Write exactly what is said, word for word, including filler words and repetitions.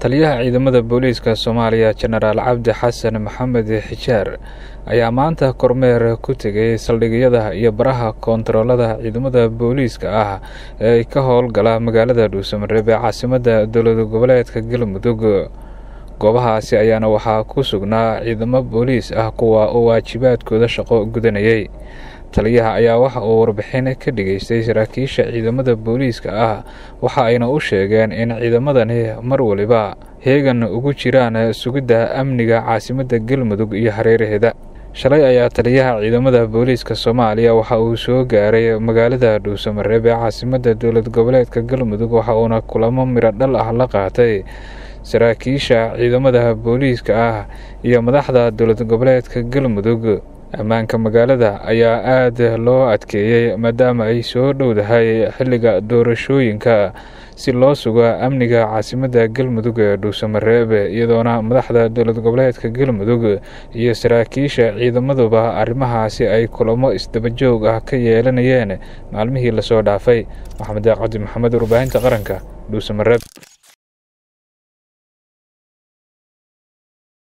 taliyaha ciidamada booliiska Soomaaliya Generaal Cabdi Xasan Maxamed Xijaar ayaa maanta kormeer ku tegay saldhigyada iyo baraha koontaroolada ciidamada booliiska ah ee ka howlgala magaalada Dhuusamareeb ee caasimadda dowlad goboleedka Galmudug. goobahaasi ayaana waxaa ku sugnaa ciidamo booliis ah kuwa oo waajibaadkooda shaqo gudanayay. taliyaha ayaa waxa uu warbixin ka dhigaystay saraakiisha ciidamada booliiska ah waxa ayna u sheegeen in ciidamadani mar waliba heegan ugu jiraan sugidda amniga caasimadda Galmudug iyo hareeraheeda. shalay ayaa taliyaha ciidamada booliiska Soomaaliya waxa uu soo gaaray magaalada Dhuusamareeb ee caasimadda dowlad goboleedka Galmudug waxa uuna kulamo miro dhal ah la qaatay saraakiisha ciidamada booliiska ah iyo madaxda dowlad goboleedka Galmudug. ammaanka magaalada ayaa aad loo adkeeyay maadaama ay soo dhowdahay xilliga doorashooyinka si loo sugo amniga caasimadda Galmudug ee Dhuusamareeb, iyadoona madaxda dowlad goboleedka Galmudug iyo saraakiisha ciidamaduba arrimahaasi ay kulamo isdaba joog ah ka yeelanayeen maalmihii la soo dhaafay. Maxamed Cabdi Maxamed, warbaahinta qaranka, Dhuusamareeb.